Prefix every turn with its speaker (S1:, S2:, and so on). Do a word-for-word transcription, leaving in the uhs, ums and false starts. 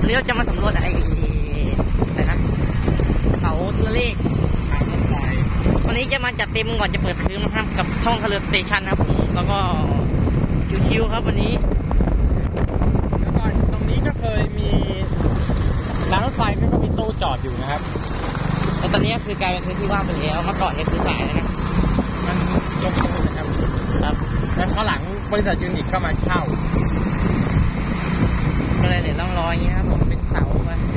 S1: วันนี้เราจะมาสำรวจไอ้อะไรนะเขาตัวเลข
S2: ทางรถไฟ
S1: วันนี้จะมาจัดเต็มก่อนจะเปิดคืนนะครับกับช่องคาร์ลสเตชันครับผมแล้วก็ชิวๆครับวันนี้
S2: แล้วก็ตรงนี้ก็เคยมีร้านรถไฟก็มีตู้จอดอยู่นะครับ
S1: แต่ตอนนี้คือกลายเป็นพื้นที่ว่างไปแล้วเมื่อก่อนเนี่ยคือสายแล้วนะ
S2: มันลงทุนนะครับ
S1: ครับ
S2: แล้วข้างหลังบริษัทยูนิคก็มาเช่า
S1: ก็เลยเดี๋ยวต้องรออย่างนี้นะครับผมเป็นเสาไป